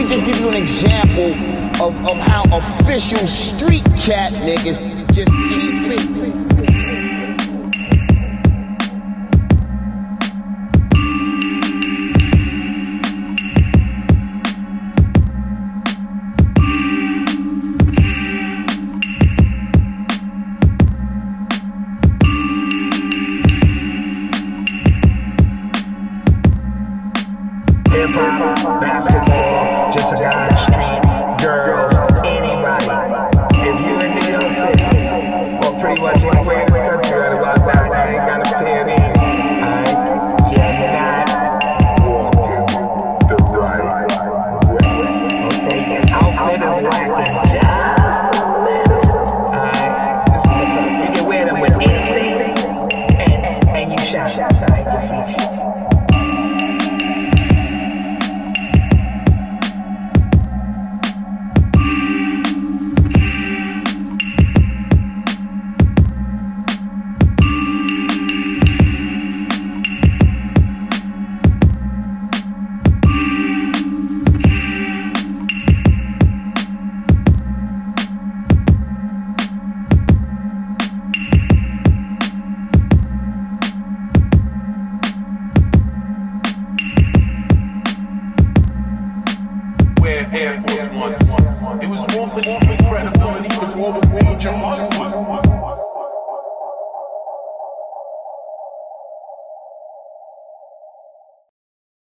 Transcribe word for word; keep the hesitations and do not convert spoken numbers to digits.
just give you an example of, of how official street cat niggas just keep it. Hip-hop, basketball, just a guy on the street, girls, anybody. If you in New York City, or pretty much anywhere in this country right about now, you ain't got a pair of these, alright? You're not walking the right way. Okay, your outfit is lacking just a little, alright? Listen, listen, you can wear them with anything, and, and you shine, alright? Your feet. Air Force One. It was more for street credibility, it was more for major hustlers.